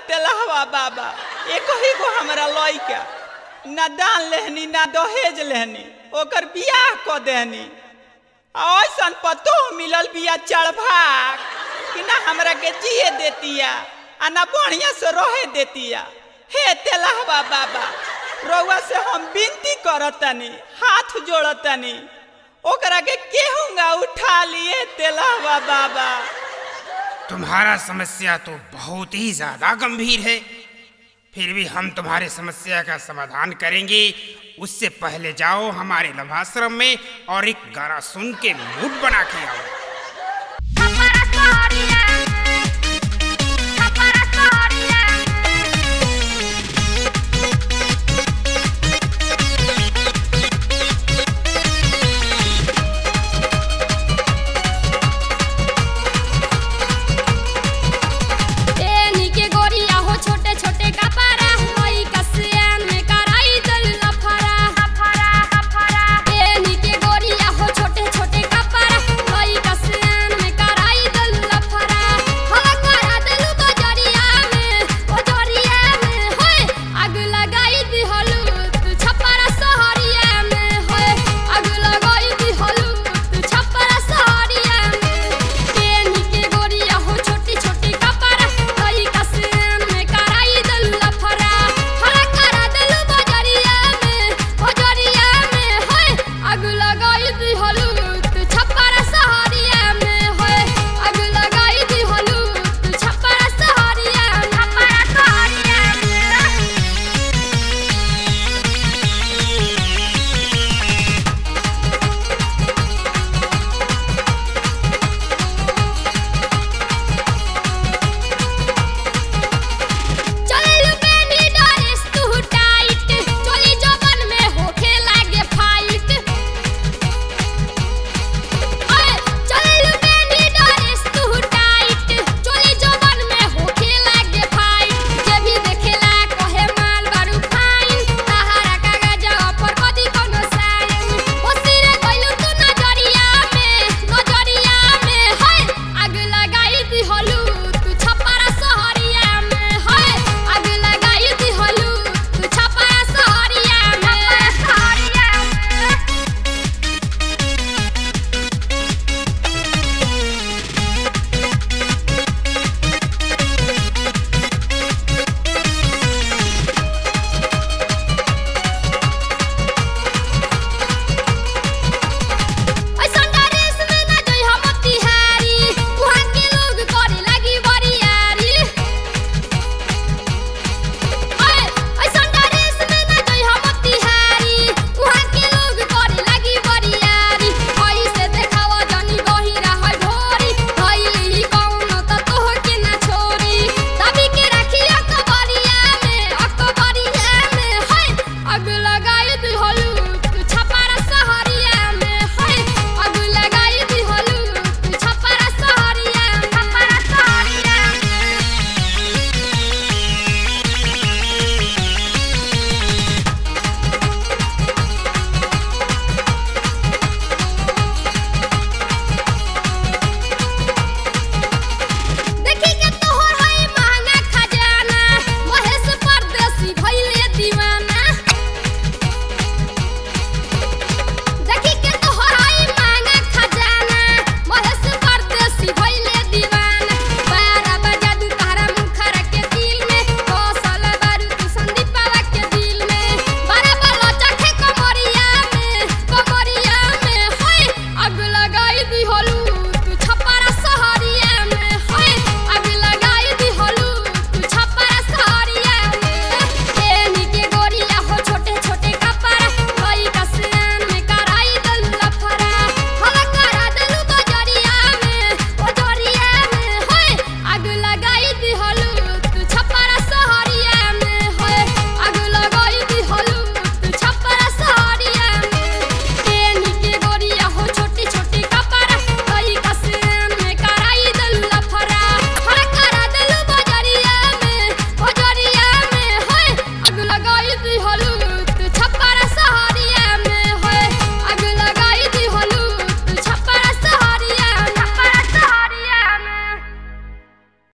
तेलहवा बाबा एक ही गो हमरा लइका ना दान लेहनी ना दहेज लेहनी ओकर बियाह क देहनी ऐसन पतो मिलल बिया चढ़भाग कि ना हमरा के जिए देतिया आ ना बढ़िया से रहे देतिया। हे तेलहवा बाबा रउआ से हम विनती करतनी हाथ जोड़तनी ओकरा के केहूंगा उठा लिए तेलहवा बाबा। तुम्हारा समस्या तो बहुत ही ज्यादा गंभीर है, फिर भी हम तुम्हारे समस्या का समाधान करेंगे। उससे पहले जाओ हमारे लभाश्रम में और एक गाना सुन के मूड बना के आओ।